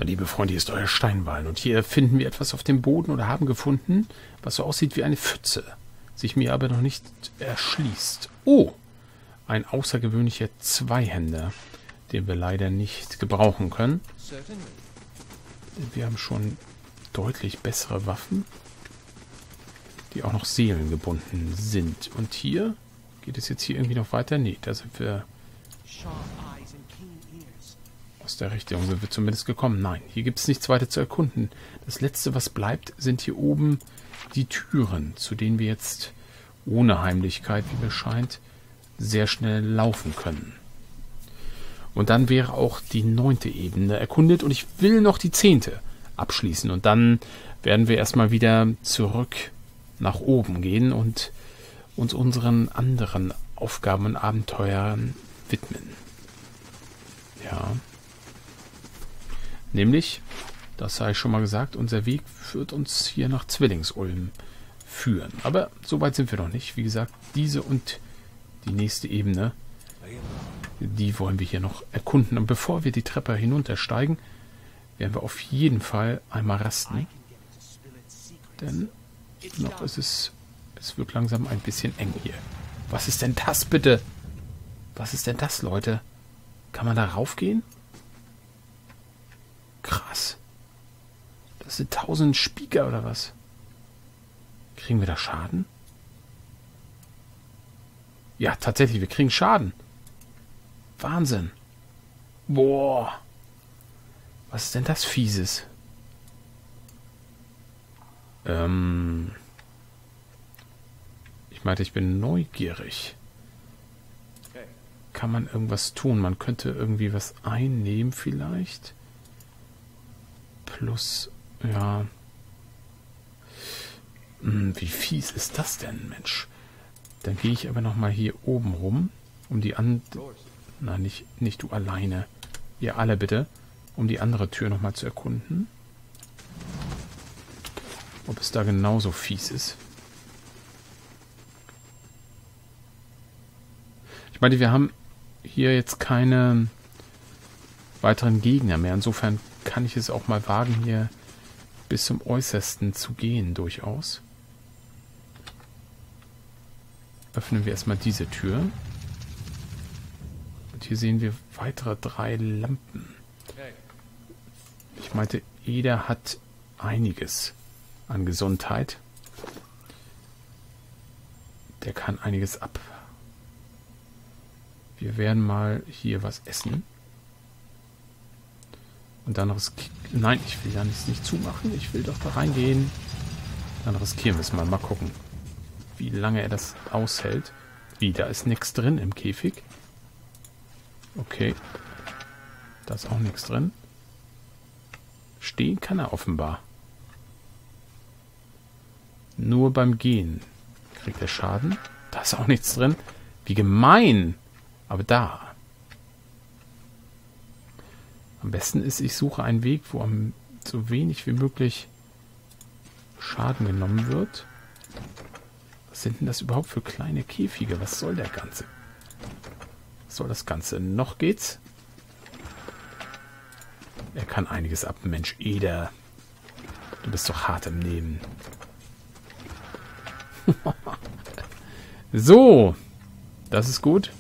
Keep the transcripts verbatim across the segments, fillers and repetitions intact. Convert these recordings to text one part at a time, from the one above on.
Na, liebe Freunde, hier ist euer Steinballen. Und hier finden wir etwas auf dem Boden oder haben gefunden, was so aussieht wie eine Pfütze, sich mir aber noch nicht erschließt. Oh, ein außergewöhnlicher Zweihänder, den wir leider nicht gebrauchen können. Wir haben schon deutlich bessere Waffen, die auch noch seelengebunden sind. Und hier, geht es jetzt hier irgendwie noch weiter? Nee, da sind wir... Aus der Richtung sind wir zumindest gekommen. Nein, hier gibt es nichts weiter zu erkunden. Das Letzte, was bleibt, sind hier oben die Türen, zu denen wir jetzt ohne Heimlichkeit, wie mir scheint, sehr schnell laufen können. Und dann wäre auch die neunte Ebene erkundet und ich will noch die zehnte abschließen. Und dann werden wir erstmal wieder zurück nach oben gehen und uns unseren anderen Aufgaben und Abenteuern widmen. Ja. Nämlich, das sei schon mal gesagt, unser Weg wird uns hier nach Zwillingsulm führen. Aber so weit sind wir noch nicht. Wie gesagt, diese und die nächste Ebene, die wollen wir hier noch erkunden. Und bevor wir die Treppe hinuntersteigen, werden wir auf jeden Fall einmal rasten. Denn noch ist es, es wird langsam ein bisschen eng hier. Was ist denn das bitte? Was ist denn das, Leute? Kann man da raufgehen? Krass. Das sind tausend Spieker oder was? Kriegen wir da Schaden? Ja, tatsächlich, wir kriegen Schaden. Wahnsinn. Boah. Was ist denn das Fieses? Ähm. Ich meinte, ich bin neugierig. Kann man irgendwas tun? Man könnte irgendwie was einnehmen vielleicht. Plus, ja. Hm, wie fies ist das denn, Mensch? Dann gehe ich aber nochmal hier oben rum, um die andere... Nein, nicht, nicht du alleine. Ihr alle bitte. Um die andere Tür nochmal zu erkunden. Ob es da genauso fies ist. Ich meine, wir haben hier jetzt keine weiteren Gegner mehr. Insofern kann ich es auch mal wagen, hier bis zum Äußersten zu gehen, durchaus. Öffnen wir erstmal diese Tür. Und hier sehen wir weitere drei Lampen. Ich meinte, jeder hat einiges an Gesundheit. Der kann einiges ab. Wir werden mal hier was essen. Und dann riskieren... Nein, ich will da nichts nicht zumachen. Ich will doch da reingehen. Dann riskieren wir es mal. Mal gucken, wie lange er das aushält. Wie, da ist nichts drin im Käfig. Okay. Da ist auch nichts drin. Stehen kann er offenbar. Nur beim Gehen kriegt er Schaden. Da ist auch nichts drin. Wie gemein. Aber da. Am besten ist, ich suche einen Weg, wo am so wenig wie möglich Schaden genommen wird. Was sind denn das überhaupt für kleine Käfige? Was soll der Ganze? Was soll das Ganze? Noch geht's. Er kann einiges ab. Mensch, Eder. Du bist doch hart im Nehmen. So. Das ist gut.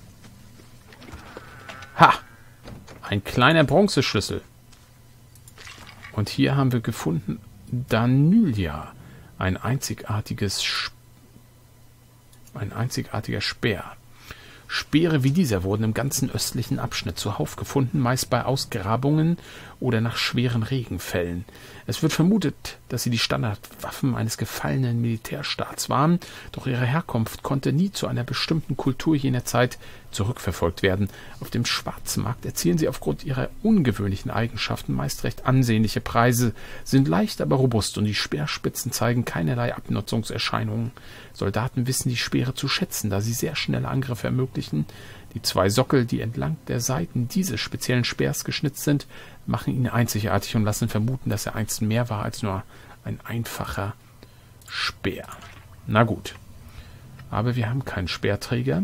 Ha! Ein kleiner Bronzeschlüssel. Und hier haben wir gefunden Danylia. Ein einzigartiges Sp ein einzigartiger Speer. Speere wie dieser wurden im ganzen östlichen Abschnitt zuhauf gefunden, meist bei Ausgrabungen oder nach schweren Regenfällen. Es wird vermutet, dass sie die Standardwaffen eines gefallenen Militärstaats waren, doch ihre Herkunft konnte nie zu einer bestimmten Kultur jener Zeit zurückverfolgt werden. Auf dem Schwarzmarkt erzielen sie aufgrund ihrer ungewöhnlichen Eigenschaften meist recht ansehnliche Preise, sind leicht, aber robust und die Speerspitzen zeigen keinerlei Abnutzungserscheinungen. Soldaten wissen die Speere zu schätzen, da sie sehr schnelle Angriffe ermöglichen. Die zwei Sockel, die entlang der Seiten dieses speziellen Speers geschnitzt sind, machen ihn einzigartig und lassen vermuten, dass er einst mehr war als nur ein einfacher Speer. Na gut. Aber wir haben keinen Speerträger.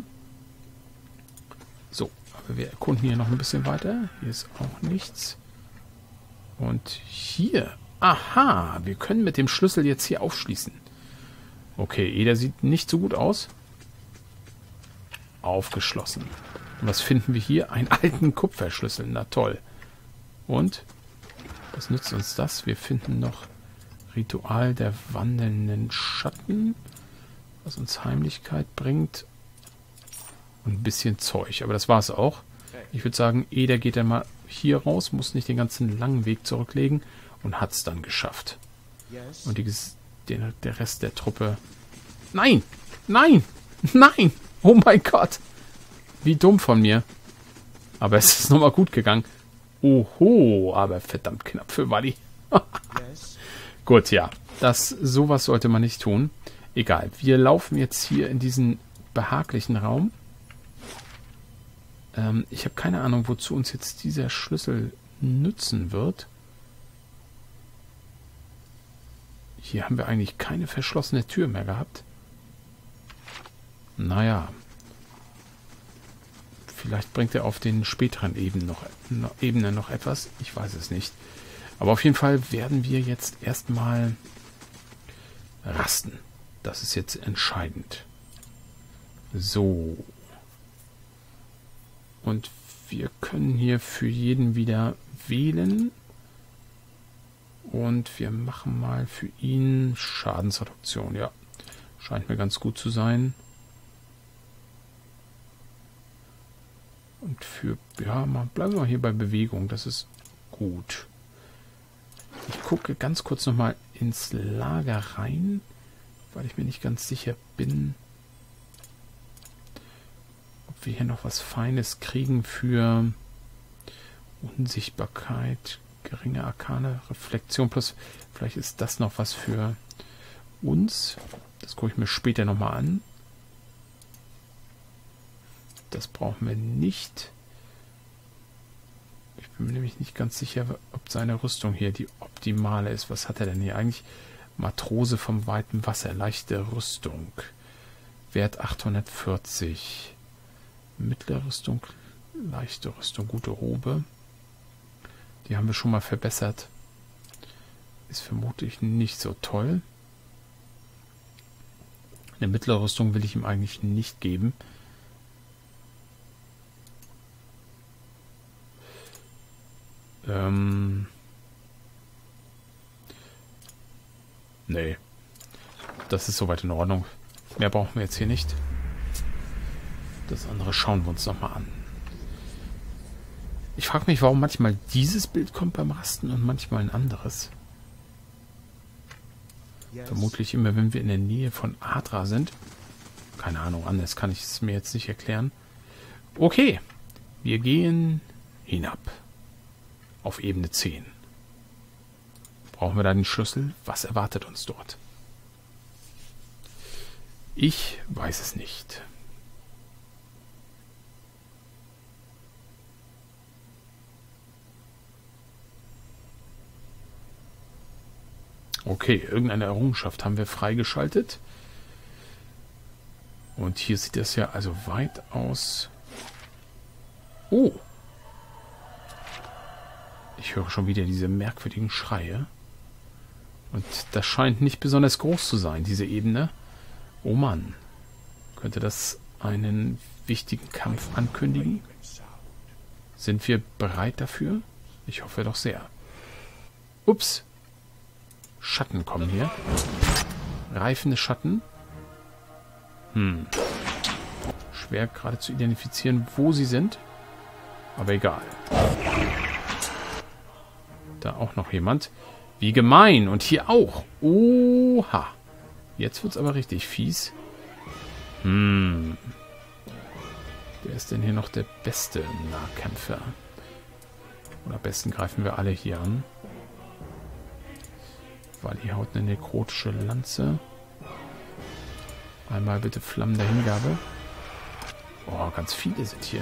So, aber wir erkunden hier noch ein bisschen weiter. Hier ist auch nichts. Und hier. Aha, wir können mit dem Schlüssel jetzt hier aufschließen. Okay, Eder sieht nicht so gut aus. Aufgeschlossen. Und was finden wir hier? Einen alten Kupferschlüssel. Na toll. Und? Was nützt uns das? Wir finden noch Ritual der wandelnden Schatten, was uns Heimlichkeit bringt. Und ein bisschen Zeug. Aber das war es auch. Ich würde sagen, Eder geht dann mal hier raus, muss nicht den ganzen langen Weg zurücklegen und hat es dann geschafft. Und die, den, der Rest der Truppe... Nein! Nein! Nein! Oh mein Gott! Wie dumm von mir. Aber es ist nochmal gut gegangen. Oho, aber verdammt knapp für Wally. Gut, ja. Das, sowas sollte man nicht tun. Egal, wir laufen jetzt hier in diesen behaglichen Raum. Ähm, ich habe keine Ahnung, wozu uns jetzt dieser Schlüssel nützen wird. Hier haben wir eigentlich keine verschlossene Tür mehr gehabt. Naja. Vielleicht bringt er auf den späteren Ebenen noch, noch, Ebenen noch etwas. Ich weiß es nicht. Aber auf jeden Fall werden wir jetzt erstmal rasten. Das ist jetzt entscheidend. So. Und wir können hier für jeden wieder wählen. Und wir machen mal für ihn Schadensreduktion. Ja, scheint mir ganz gut zu sein. Und für, ja, mal, bleiben wir mal hier bei Bewegung. Das ist gut. Ich gucke ganz kurz nochmal ins Lager rein, weil ich mir nicht ganz sicher bin, ob wir hier noch was Feines kriegen für Unsichtbarkeit, geringe Arkane, Reflexion plus. Vielleicht ist das noch was für uns. Das gucke ich mir später nochmal an. Das brauchen wir nicht. Ich bin mir nämlich nicht ganz sicher, ob seine Rüstung hier die optimale ist. Was hat er denn hier eigentlich? Matrose vom weiten Wasser. Leichte Rüstung. Wert achthundertvierzig. Mittlere Rüstung. Leichte Rüstung. Gute Robe. Die haben wir schon mal verbessert. Ist vermutlich nicht so toll. Eine mittlere Rüstung will ich ihm eigentlich nicht geben. Ähm. Nee. Das ist soweit in Ordnung. Mehr brauchen wir jetzt hier nicht. Das andere schauen wir uns nochmal an. Ich frage mich, warum manchmal dieses Bild kommt beim Rasten und manchmal ein anderes. Yes. Vermutlich immer, wenn wir in der Nähe von Adra sind. Keine Ahnung, anders kann ich es mir jetzt nicht erklären. Okay, wir gehen hinab. Auf Ebene zehn. Brauchen wir da den Schlüssel? Was erwartet uns dort? Ich weiß es nicht. Okay, irgendeine Errungenschaft haben wir freigeschaltet. Und hier sieht das ja also weitaus... Oh! Ich höre schon wieder diese merkwürdigen Schreie. Und das scheint nicht besonders groß zu sein, diese Ebene. Oh Mann. Könnte das einen wichtigen Kampf ankündigen? Sind wir bereit dafür? Ich hoffe doch sehr. Ups. Schatten kommen hier. Reifende Schatten. Hm. Schwer gerade zu identifizieren, wo sie sind. Aber egal. Da auch noch jemand. Wie gemein. Und hier auch. Oha. Jetzt wird es aber richtig fies. Hm. Wer ist denn hier noch der beste Nahkämpfer? Oder am besten greifen wir alle hier an. Weil hier haut eine nekrotische Lanze. Einmal bitte Flammen der Hingabe. Oh, ganz viele sind hier.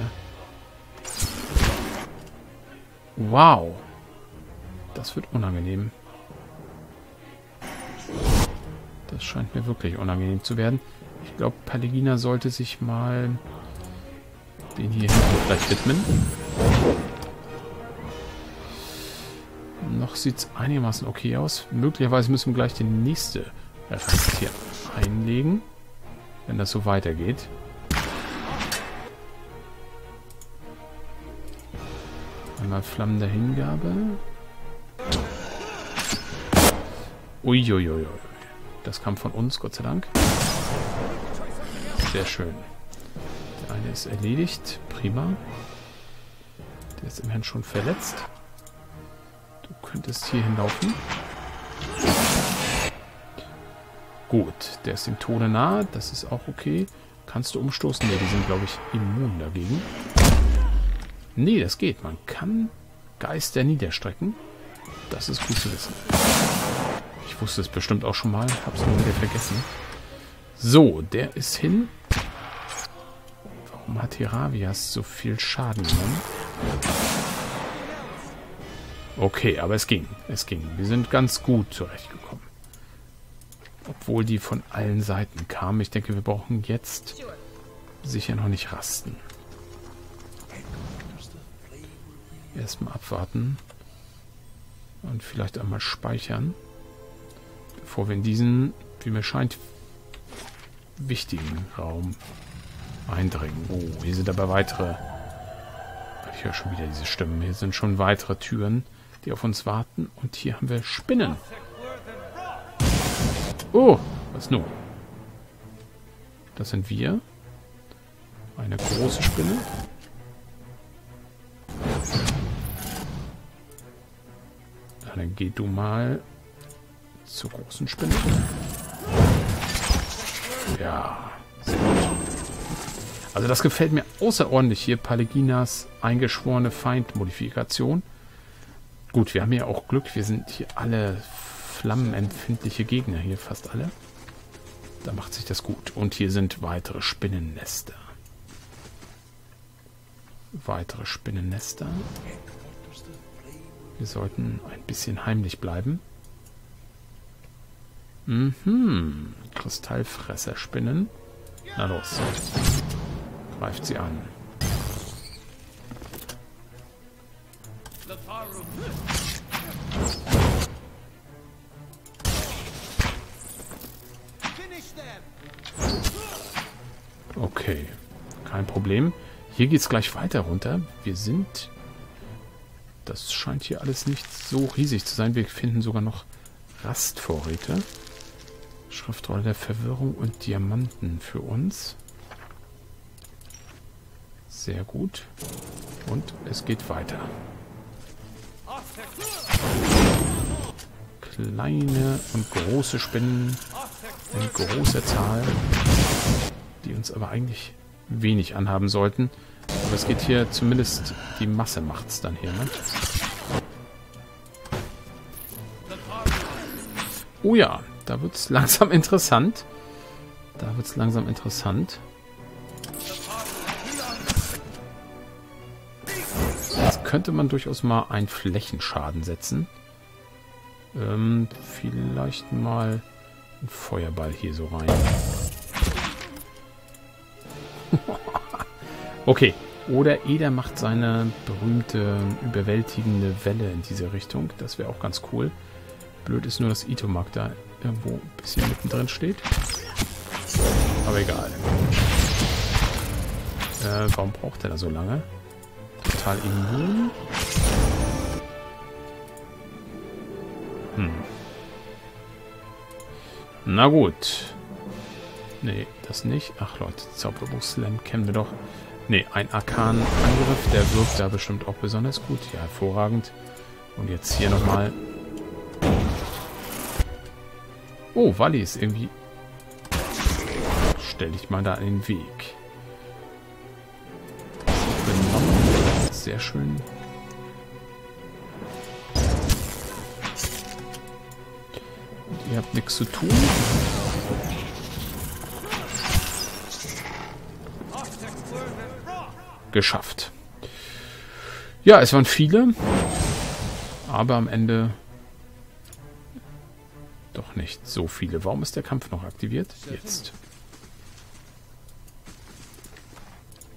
Wow. Das wird unangenehm. Das scheint mir wirklich unangenehm zu werden. Ich glaube, Paligina sollte sich mal den hier hinten vielleicht widmen. Noch sieht es einigermaßen okay aus. Möglicherweise müssen wir gleich die nächste Rast hier einlegen, wenn das so weitergeht. Einmal flammende Hingabe. Uiuiui. Das kam von uns, Gott sei Dank. Sehr schön. Der eine ist erledigt. Prima. Der ist immerhin schon verletzt. Du könntest hier hinlaufen. Gut, der ist dem Tode nahe. Das ist auch okay. Kannst du umstoßen? Ne, die sind, glaube ich, immun dagegen. Nee, das geht. Man kann Geister niederstrecken. Das ist gut zu wissen. Ich wusste es bestimmt auch schon mal. Hab's nur wieder vergessen. So, der ist hin. Warum hat Hiravias so viel Schaden genommen? Okay, aber es ging. Es ging. Wir sind ganz gut zurechtgekommen. Obwohl die von allen Seiten kamen. Ich denke, wir brauchen jetzt sicher noch nicht rasten. Erstmal abwarten. Und vielleicht einmal speichern. Bevor wir in diesen, wie mir scheint, wichtigen Raum eindringen. Oh, hier sind aber weitere... Ich höre schon wieder diese Stimmen. Hier sind schon weitere Türen, die auf uns warten. Und hier haben wir Spinnen. Oh, was nun? Das sind wir. Eine große Spinne. Dann geh du mal zur großen Spinne. Ja, sehr gut. Also das gefällt mir außerordentlich hier. Paleginas eingeschworene Feindmodifikation. Gut, wir haben ja auch Glück. Wir sind hier alle flammenempfindliche Gegner. Hier fast alle. Da macht sich das gut. Und hier sind weitere Spinnennester. Weitere Spinnennester. Wir sollten ein bisschen heimlich bleiben. Mhm. Kristallfresserspinnen. Na los. Greift sie an. Okay. Kein Problem. Hier geht es gleich weiter runter. Wir sind... Das scheint hier alles nicht so riesig zu sein. Wir finden sogar noch Rastvorräte. Schriftrolle der Verwirrung und Diamanten für uns. Sehr gut. Und es geht weiter. Kleine und große Spinnen in großer Zahl, die uns aber eigentlich wenig anhaben sollten. Aber es geht hier zumindest, die Masse macht's dann hier, ne? Oh ja, da wird's langsam interessant. Da wird's langsam interessant. Jetzt könnte man durchaus mal einen Flächenschaden setzen. Ähm, vielleicht mal einen Feuerball hier so rein. Okay. Oder Eder macht seine berühmte, überwältigende Welle in diese Richtung. Das wäre auch ganz cool. Blöd ist nur, dass Itomak da irgendwo ein bisschen mittendrin steht. Aber egal. Äh, warum braucht er da so lange? Total immun. Hm. Na gut. Nee, das nicht. Ach Leute, Zauberbuch-Slam kennen wir doch. Nee, ein Arkan-Angriff, der wirkt da bestimmt auch besonders gut. Ja, hervorragend. Und jetzt hier nochmal. Oh, Walli ist irgendwie... Stell dich mal da in den Weg. Sehr schön. Und ihr habt nichts zu tun. Geschafft. Ja, es waren viele, aber am Ende doch nicht so viele. Warum ist der Kampf noch aktiviert? Jetzt.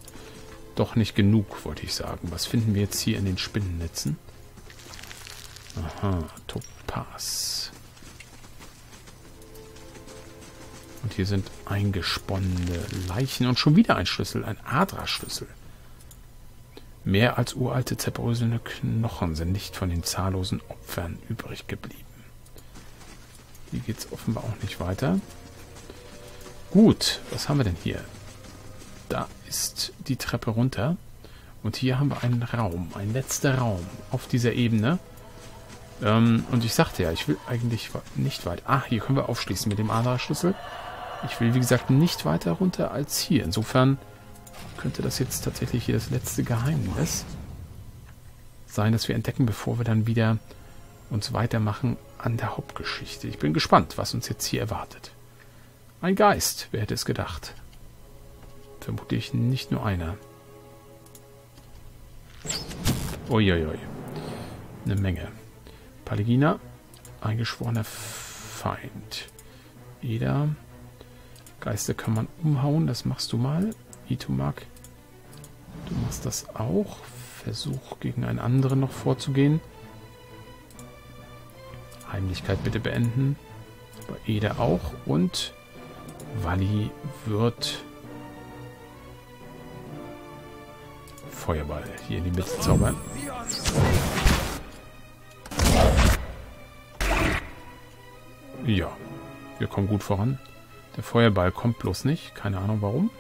Doch nicht genug, wollte ich sagen. Was finden wir jetzt hier in den Spinnennetzen? Aha, Topaz. Und hier sind eingesponnene Leichen und schon wieder ein Schlüssel, ein Adra-Schlüssel. Mehr als uralte, zerbröselnde Knochen sind nicht von den zahllosen Opfern übrig geblieben. Hier geht es offenbar auch nicht weiter. Gut, was haben wir denn hier? Da ist die Treppe runter. Und hier haben wir einen Raum, ein letzter Raum auf dieser Ebene. Ähm, und ich sagte ja, ich will eigentlich nicht weit... Ah, hier können wir aufschließen mit dem Adra-Schlüssel. Ich will, wie gesagt, nicht weiter runter als hier. Insofern könnte das jetzt tatsächlich hier das letzte Geheimnis sein, das wir entdecken, bevor wir dann wieder uns weitermachen an der Hauptgeschichte. Ich bin gespannt, was uns jetzt hier erwartet. Ein Geist, wer hätte es gedacht? Vermutlich nicht nur einer. Uiuiui. Eine Menge. Paligina, eingeschworener Feind. Eda, Geister kann man umhauen, das machst du mal. Itomak, du machst das auch. Versuch gegen einen anderen noch vorzugehen. Heimlichkeit bitte beenden. Bei Eda auch. Und Wally wird Feuerball hier in die Mitte zaubern. Ja, wir kommen gut voran. Der Feuerball kommt bloß nicht. Keine Ahnung warum.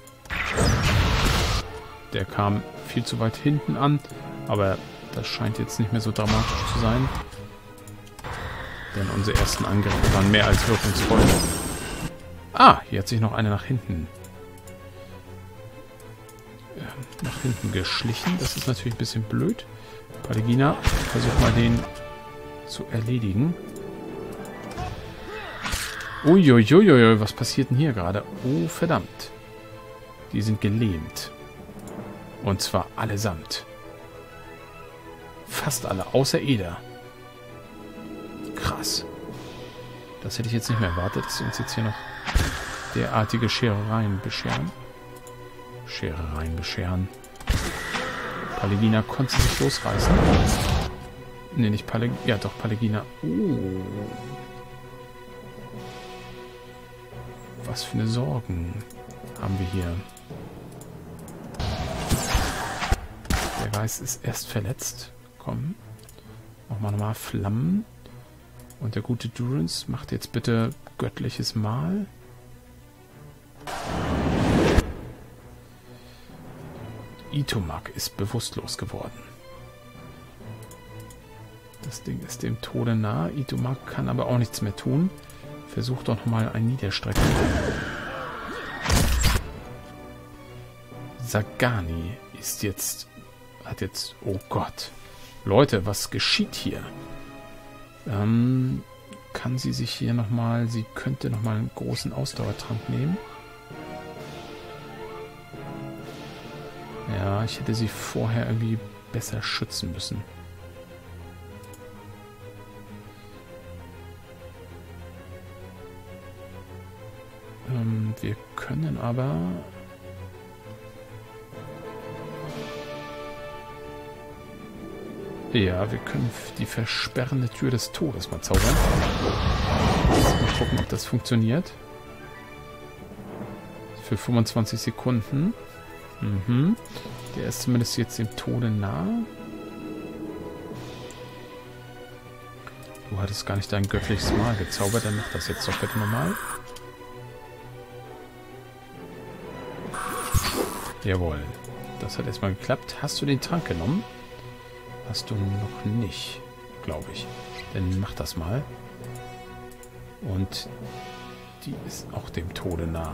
Der kam viel zu weit hinten an. Aber das scheint jetzt nicht mehr so dramatisch zu sein. Denn unsere ersten Angriffe waren mehr als wirkungsvoll. Ah, hier hat sich noch einer nach hinten äh, nach hinten geschlichen. Das ist natürlich ein bisschen blöd. Paligina, versuch mal den zu erledigen. Uiuiuiui, was passiert denn hier gerade? Oh, verdammt. Die sind gelähmt. Und zwar allesamt. Fast alle, außer Eda. Krass. Das hätte ich jetzt nicht mehr erwartet, dass sie uns jetzt hier noch derartige Scherereien bescheren. Scherereien bescheren. Paligina konnte sich losreißen. Ne, nicht Paligina. Ja, doch, Paligina. Oh. Was für eine Sorgen haben wir hier. Der Geist ist erst verletzt. Komm. Machen wir nochmal Flammen. Und der gute Durance macht jetzt bitte göttliches Mahl. Itomak ist bewusstlos geworden. Das Ding ist dem Tode nah. Itomak kann aber auch nichts mehr tun. Versucht doch nochmal ein Niederstrecken. Sagani ist jetzt... Hat jetzt... Oh Gott. Leute, was geschieht hier? Ähm, kann sie sich hier nochmal... Sie könnte nochmal einen großen Ausdauertrank nehmen. Ja, ich hätte sie vorher irgendwie besser schützen müssen. Ähm, wir können aber... Ja, wir können die versperrende Tür des Todes mal zaubern. Mal gucken, ob das funktioniert. Für fünfundzwanzig Sekunden. Mhm. Der ist zumindest jetzt dem Tode nah. Du hattest gar nicht dein göttliches Mal gezaubert, dann mach das jetzt doch bitte nochmal. Jawohl. Das hat erstmal geklappt. Hast du den Trank genommen? Hast du noch nicht, glaube ich. Dann mach das mal. Und die ist auch dem Tode nah.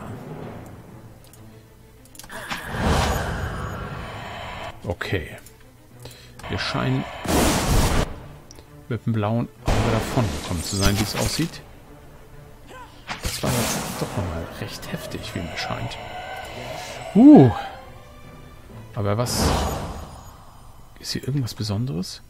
Okay. Wir scheinen mit dem blauen Auge davon gekommen zu sein, wie es aussieht. Das war jetzt doch nochmal recht heftig, wie mir scheint. Uh. Aber was... Ist hier irgendwas Besonderes?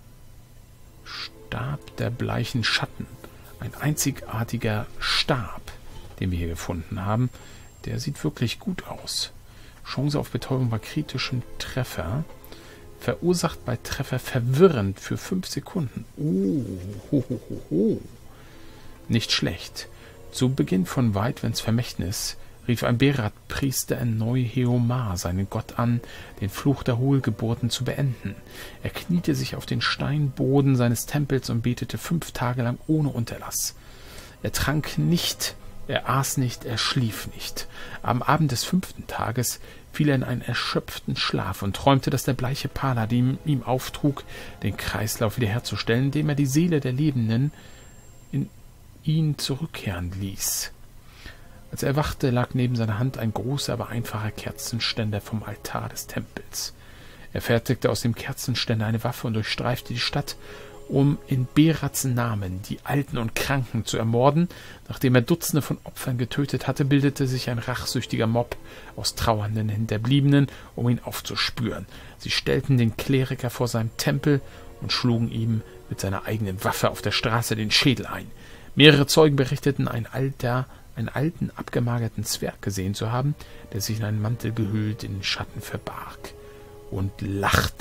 Stab der bleichen Schatten. Ein einzigartiger Stab, den wir hier gefunden haben. Der sieht wirklich gut aus. Chance auf Betäubung bei kritischem Treffer. Verursacht bei Treffer verwirrend für fünf Sekunden. Oh, ho, ho, ho, ho. Nicht schlecht. Zu Beginn von Weidwens Vermächtnis rief ein Berat-Priester in Neu-Heomar seinen Gott an, den Fluch der Hohlgeburten zu beenden. Er kniete sich auf den Steinboden seines Tempels und betete fünf Tage lang ohne Unterlass. Er trank nicht, er aß nicht, er schlief nicht. Am Abend des fünften Tages fiel er in einen erschöpften Schlaf und träumte, dass der bleiche Paladin ihm auftrug, den Kreislauf wiederherzustellen, indem er die Seele der Lebenden in ihn zurückkehren ließ. Als er erwachte, lag neben seiner Hand ein großer, aber einfacher Kerzenständer vom Altar des Tempels. Er fertigte aus dem Kerzenständer eine Waffe und durchstreifte die Stadt, um in Berats Namen die Alten und Kranken zu ermorden. Nachdem er Dutzende von Opfern getötet hatte, bildete sich ein rachsüchtiger Mob aus trauernden Hinterbliebenen, um ihn aufzuspüren. Sie stellten den Kleriker vor seinem Tempel und schlugen ihm mit seiner eigenen Waffe auf der Straße den Schädel ein. Mehrere Zeugen berichteten, ein alter einen alten, abgemagerten Zwerg gesehen zu haben, der sich in einen Mantel gehüllt in den Schatten verbarg und lachte.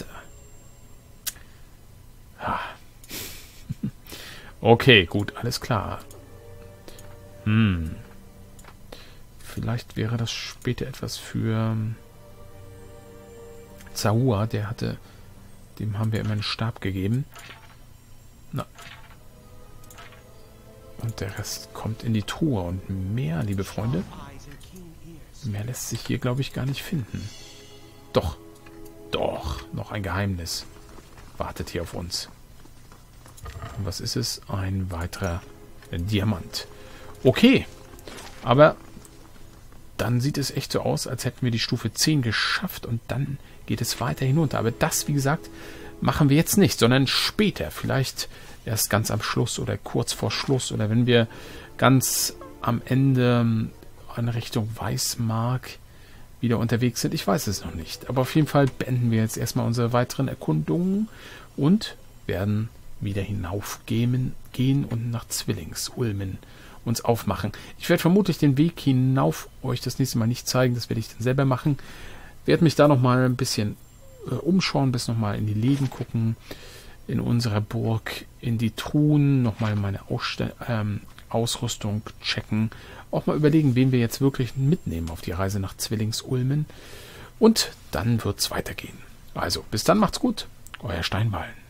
Ha. Okay, gut, alles klar. Hm. Vielleicht wäre das später etwas für Zahua, der hatte, dem haben wir immer einen Stab gegeben. Na. Und der Rest kommt in die Truhe. Und mehr, liebe Freunde, mehr lässt sich hier, glaube ich, gar nicht finden. Doch, doch, noch ein Geheimnis wartet hier auf uns. Und was ist es? Ein weiterer Diamant. Okay, aber dann sieht es echt so aus, als hätten wir die Stufe zehn geschafft und dann geht es weiter hinunter. Aber das, wie gesagt, machen wir jetzt nicht, sondern später. Vielleicht erst ganz am Schluss oder kurz vor Schluss oder wenn wir ganz am Ende in Richtung Weißmark wieder unterwegs sind. Ich weiß es noch nicht. Aber auf jeden Fall beenden wir jetzt erstmal unsere weiteren Erkundungen und werden wieder hinaufgehen gehen und nach Zwillingsulmen uns aufmachen. Ich werde vermutlich den Weg hinauf euch das nächste Mal nicht zeigen. Das werde ich dann selber machen. Werde mich da nochmal ein bisschen äh, umschauen, bis nochmal in die Läden gucken. In unserer Burg, in die Truhen, nochmal meine Ausste- ähm, Ausrüstung checken. Auch mal überlegen, wen wir jetzt wirklich mitnehmen auf die Reise nach Zwillingsulmen. Und dann wird es weitergehen. Also, bis dann, macht's gut. Euer Steinballen.